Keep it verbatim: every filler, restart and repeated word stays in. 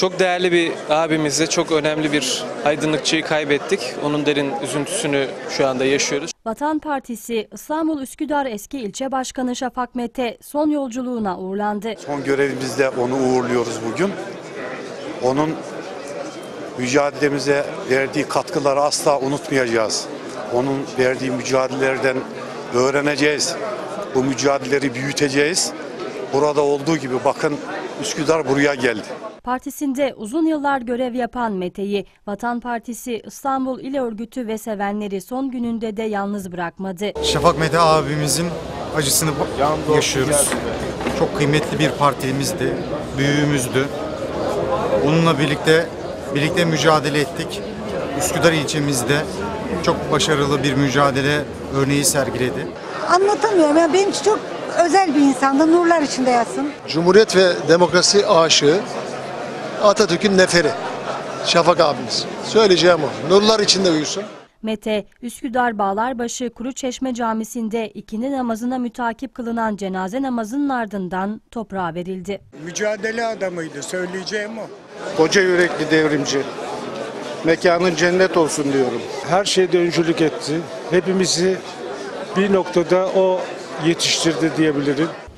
Çok değerli bir abimizi, çok önemli bir aydınlıkçıyı kaybettik. Onun derin üzüntüsünü şu anda yaşıyoruz. Vatan Partisi İstanbul Üsküdar Eski İlçe Başkanı Şafak Mete son yolculuğuna uğurlandı. Son görevimizde onu uğurluyoruz bugün. Onun mücadelemize verdiği katkıları asla unutmayacağız. Onun verdiği mücadelelerden öğreneceğiz. Bu mücadeleleri büyüteceğiz. Burada olduğu gibi bakın Üsküdar buraya geldi. Partisinde uzun yıllar görev yapan Mete'yi Vatan Partisi İstanbul İl Örgütü ve sevenleri son gününde de yalnız bırakmadı. Şafak Mete abimizin acısını yaşıyoruz. Çok kıymetli bir partimizdi, büyüğümüzdü. Onunla birlikte birlikte mücadele ettik. Üsküdar ilçemizde çok başarılı bir mücadele örneği sergiledi. Anlatamıyorum ya, benim için çok özel bir insandı. Nurlar içinde yatsın. Cumhuriyet ve demokrasi aşığı, Atatürk'ün neferi Şafak abimiz. Söyleyeceğim o. Nurlar içinde uyusun. Mete, Üsküdar Bağlarbaşı Kuruçeşme Camisi'nde ikindi namazına mütakip kılınan cenaze namazının ardından toprağa verildi. Mücadele adamıydı, söyleyeceğim o. Koca yürekli devrimci. Mekanın cennet olsun diyorum. Her şeyde öncülük etti. Hepimizi bir noktada o yetiştirdi diyebilirim.